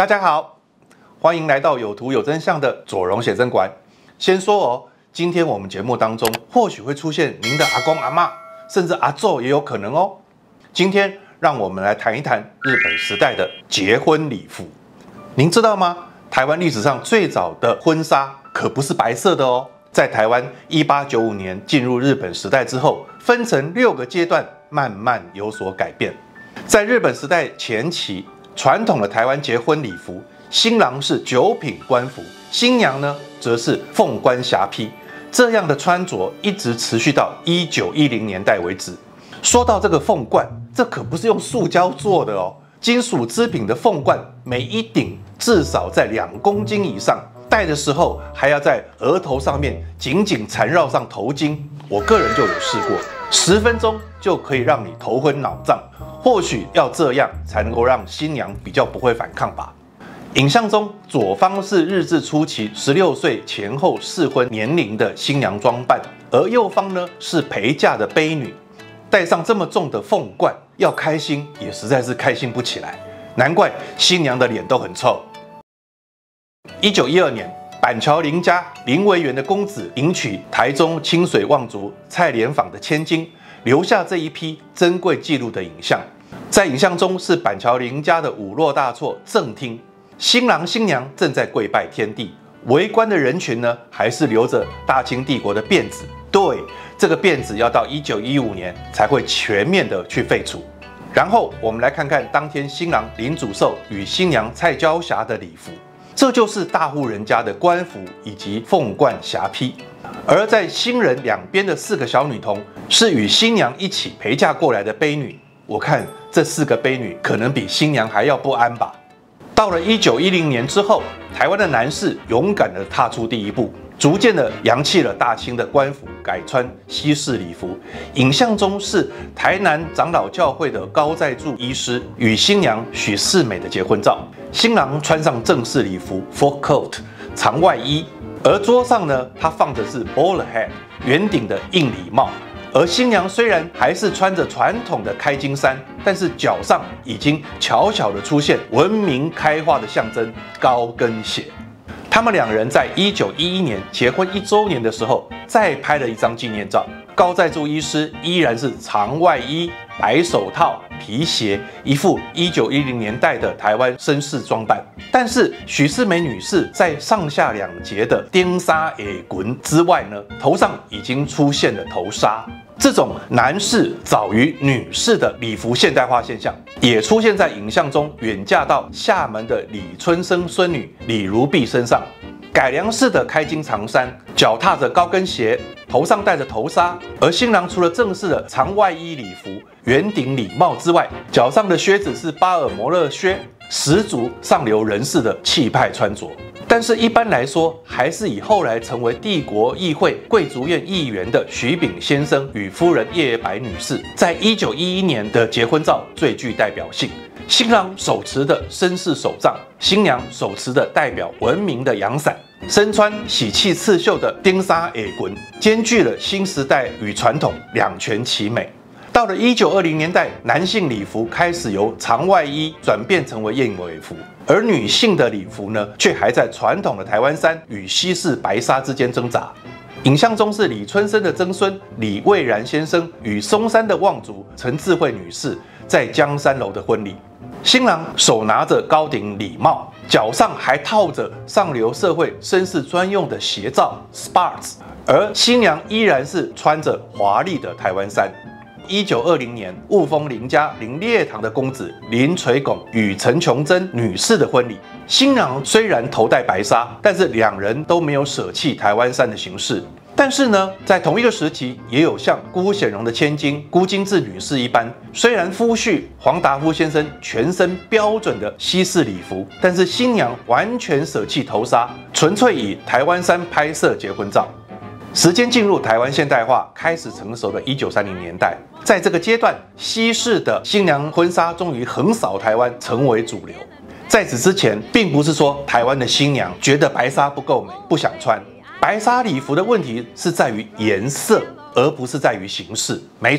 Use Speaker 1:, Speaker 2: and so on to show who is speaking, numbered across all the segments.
Speaker 1: 大家好，欢迎来到有图有真相的左荣写真馆。先说哦，今天我们节目当中或许会出现您的阿公阿嬷，甚至阿祖也有可能哦。今天让我们来谈一谈日本时代的结婚礼服。您知道吗？台湾历史上最早的婚纱可不是白色的哦。在台湾1895年进入日本时代之后，分成6个阶段，慢慢有所改变。在日本时代前期，传统的台湾结婚礼服，新郎是九品官服，新娘呢则是凤冠霞帔。这样的穿着一直持续到1910年代为止。说到这个凤冠，这可不是用塑胶做的哦，金属制品的凤冠，每一顶至少在2公斤以上。戴的时候还要在额头上面紧紧缠绕上头巾，我个人就有试过，10分钟就可以让你头昏脑胀。或许要这样才能够让新娘比较不会反抗吧。影像中左方是日治初期16岁前后适婚年龄的新娘装扮，而右方呢是陪嫁的卑女。戴上这么重的凤冠，要开心也实在是开心不起来，难怪新娘的脸都很臭。1912年，板桥林家林维园的公子迎娶台中清水望族蔡莲舫的千金，留下这一批珍贵记录的影像。在影像中是板桥林家的五落大厝正厅，新郎新娘正在跪拜天地，围观的人群呢还是留着大清帝国的辫子。对，这个辫子要到1915年才会全面的去废除。然后我们来看看当天新郎林祖寿与新娘蔡娇霞的礼服。这就是大户人家的官服以及凤冠霞帔，而在新人两边的4个小女童是与新娘一起陪嫁过来的卑女。我看这4个卑女可能比新娘还要不安吧。到了1910年之后，台湾的男士勇敢地踏出第一步，逐渐地扬弃了大清的官服，改穿西式礼服。影像中是台南长老教会的高在柱医师与新娘许世美的结婚照。新郎穿上正式礼服 frock coat 长外衣，而桌上呢，他放的是 bowler hat 圆顶的硬礼帽。而新娘虽然还是穿着传统的开襟衫，但是脚上已经悄悄地出现文明开化的象征高跟鞋。他们2人在1911年结婚1周年的时候，再拍了一张纪念照。高在柱医师依然是长外衣、白手套、皮鞋，一副1910年代的台湾绅士装扮。但是许世美女士在上下2节的丁纱耳裙之外呢，头上已经出现了头纱。这种男士早于女士的礼服现代化现象，也出现在影像中远嫁到厦门的李春生孙女李如碧身上。改良式的开襟长衫，脚踏着高跟鞋，头上戴着头纱。而新郎除了正式的长外衣礼服、圆顶礼帽之外，脚上的靴子是巴尔摩勒靴，十足上流人士的气派穿着。但是一般来说，还是以后来成为帝国议会贵族院议员的徐秉先生与夫人叶白女士，在1911年的结婚照最具代表性。新郎手持的绅士手杖，新娘手持的代表文明的阳伞，身穿喜气刺绣的丁纱耳裙，兼具了新时代与传统两全其美。到了1920年代，男性礼服开始由长外衣转变成为燕尾服，而女性的礼服呢，却还在传统的台湾衫与西式白纱之间挣扎。影像中是李春生的曾孙李蔚然先生与松山的望族陈智慧女士在江山楼的婚礼。新郎手拿着高顶礼帽，脚上还套着上流社会绅士专用的鞋罩 Sparks， 而新娘依然是穿着华丽的台湾衫。1920年，雾峰林家林烈堂的公子林垂拱与陈琼珍女士的婚礼。新郎虽然头戴白纱，但是2人都没有舍弃台湾衫的形式。但是呢，在同一个时期，也有像辜显荣的千金辜金智女士一般，虽然夫婿黄达夫先生全身标准的西式礼服，但是新娘完全舍弃头纱，纯粹以台湾衫拍摄结婚照。时间进入台湾现代化开始成熟的1930年代，在这个阶段，西式的新娘婚纱终于横扫台湾，成为主流。在此之前，并不是说台湾的新娘觉得白纱不够美，不想穿。白纱礼服的问题是在于颜色，而不是在于形式。没错，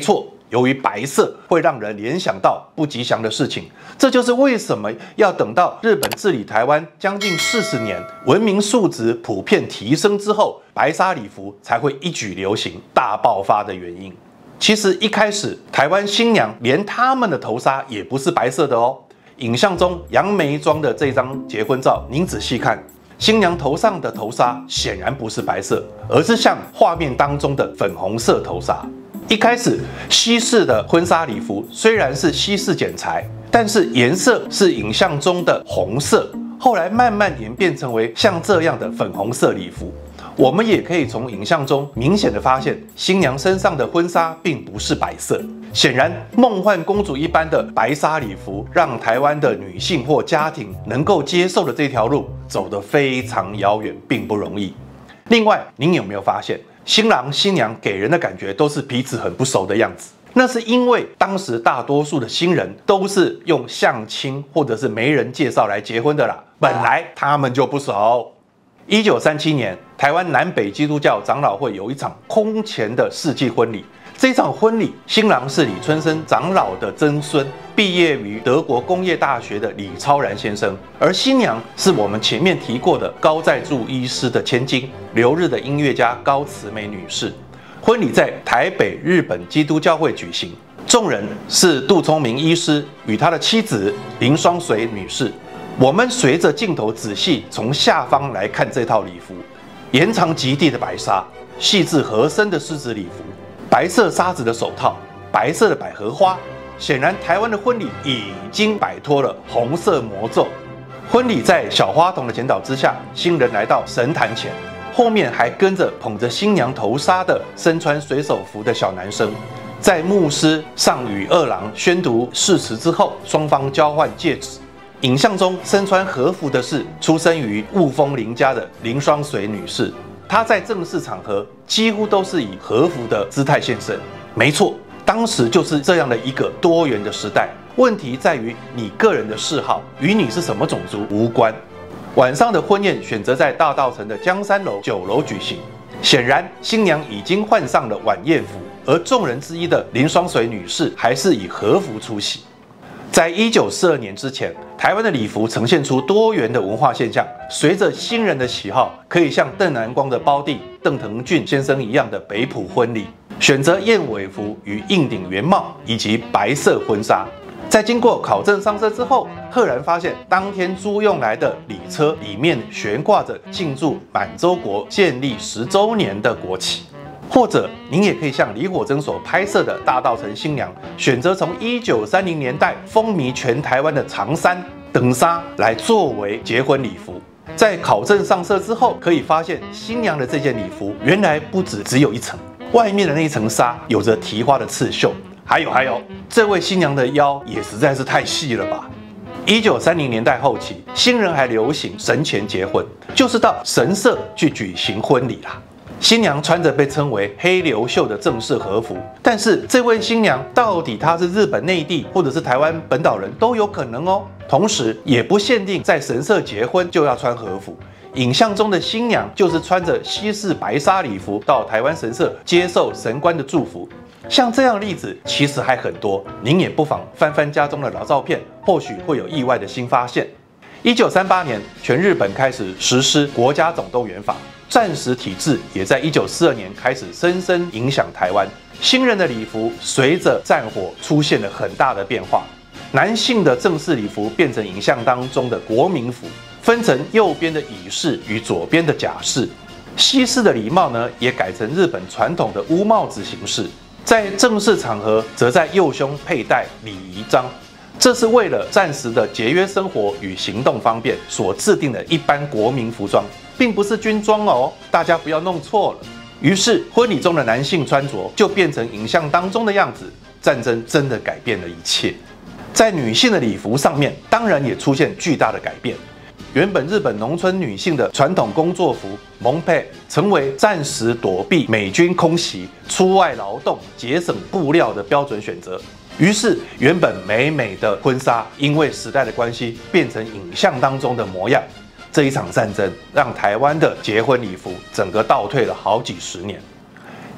Speaker 1: 由于白色会让人联想到不吉祥的事情，这就是为什么要等到日本治理台湾将近40年，文明素质普遍提升之后，白纱礼服才会一举流行、大爆发的原因。其实一开始，台湾新娘连她们的头纱也不是白色的哦。影像中杨梅庄的这张结婚照，您仔细看，新娘头上的头纱显然不是白色，而是像画面当中的粉红色头纱。一开始，西式的婚纱礼服虽然是西式剪裁，但是颜色是影像中的红色，后来慢慢演变成为像这样的粉红色礼服。我们也可以从影像中明显的发现，新娘身上的婚纱并不是白色。显然，梦幻公主一般的白纱礼服，让台湾的女性或家庭能够接受的这条路走得非常遥远，并不容易。另外，您有没有发现，新郎新娘给人的感觉都是彼此很不熟的样子？那是因为当时大多数的新人都是用相亲或者是媒人介绍来结婚的啦，本来他们就不熟。1937年，台湾南北基督教长老会有一场空前的世纪婚礼。这场婚礼，新郎是李春生长老的曾孙，毕业于德国工业大学的李超然先生，而新娘是我们前面提过的高在柱医师的千金，留日的音乐家高慈美女士。婚礼在台北日本基督教会举行，众人是杜聪明医师与他的妻子林双水女士。我们随着镜头仔细从下方来看这套礼服，延长及地的白纱，细致合身的狮子礼服，白色纱子的手套，白色的百合花。显然，台湾的婚礼已经摆脱了红色魔咒。婚礼在小花童的前导之下，新人来到神坛前，后面还跟着捧着新娘头纱的身穿水手服的小男生。在牧师上与二郎宣读誓词之后，双方交换戒指。影像中身穿和服的是出生于雾峰林家的林双水女士，她在正式场合几乎都是以和服的姿态现身。没错，当时就是这样的一个多元的时代。问题在于你个人的嗜好，与你是什么种族无关。晚上的婚宴选择在大稻埕的江山楼酒楼举行，显然新娘已经换上了晚宴服，而众人之一的林双水女士还是以和服出席。在1942年之前，台湾的礼服呈现出多元的文化现象。随着新人的喜好，可以像邓南光的胞弟邓腾俊先生一样的北埔婚礼，选择燕尾服与硬顶圆帽以及白色婚纱。在经过考证上色之后，赫然发现当天租用来的礼车里面悬挂着庆祝满洲国建立10周年的国旗。或者，您也可以像李火珍所拍摄的大稻埕新娘，选择从1930年代风靡全台湾的长衫、等纱来作为结婚礼服。在考证上色之后，可以发现新娘的这件礼服原来不只有一层，外面的那一层纱有着提花的刺绣，还有，这位新娘的腰也实在是太细了吧。1930年代后期，新人还流行神前结婚，就是到神社去举行婚礼啦。新娘穿着被称为黑流袖的正式和服，但是这位新娘到底她是日本内地或者是台湾本岛人都有可能哦。同时也不限定在神社结婚就要穿和服，影像中的新娘就是穿着西式白纱礼服到台湾神社接受神官的祝福。像这样的例子其实还很多，您也不妨翻翻家中的老照片，或许会有意外的新发现。1938年，全日本开始实施国家总动员法。战时体制也在1942年开始深深影响台湾，新人的礼服随着战火出现了很大的变化。男性的正式礼服变成影像当中的国民服，分成右边的乙式与左边的甲式。西式的礼帽呢，也改成日本传统的乌帽子形式，在正式场合则在右胸佩戴礼仪章。这是为了战时的节约生活与行动方便所制定的一般国民服装，并不是军装哦，大家不要弄错了。于是婚礼中的男性穿着就变成影像当中的样子。战争真的改变了一切。在女性的礼服上面，当然也出现巨大的改变。原本日本农村女性的传统工作服蒙佩，成为战时躲避美军空袭、出外劳动、节省布料的标准选择。于是，原本美美的婚纱，因为时代的关系，变成影像当中的模样。这一场战争让台湾的结婚礼服整个倒退了好几十年。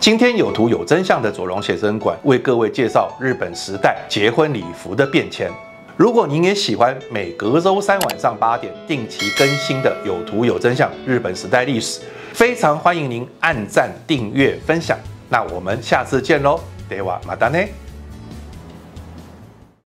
Speaker 1: 今天有图有真相的佐荣写真馆为各位介绍日本时代结婚礼服的变迁。如果您也喜欢每隔周3晚上8点定期更新的有图有真相日本时代历史，非常欢迎您按赞、订阅、分享。那我们下次见喽，ではまたね。